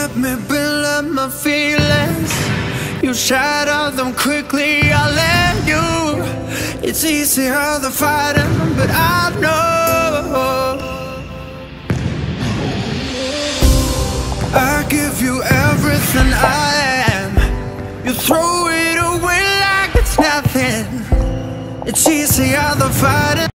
let me build up my feelings. You shatter them quickly, I let you. It's easier the fighting, but I know I give you everything I am. You throw it away like it's nothing. It's easier the fighting.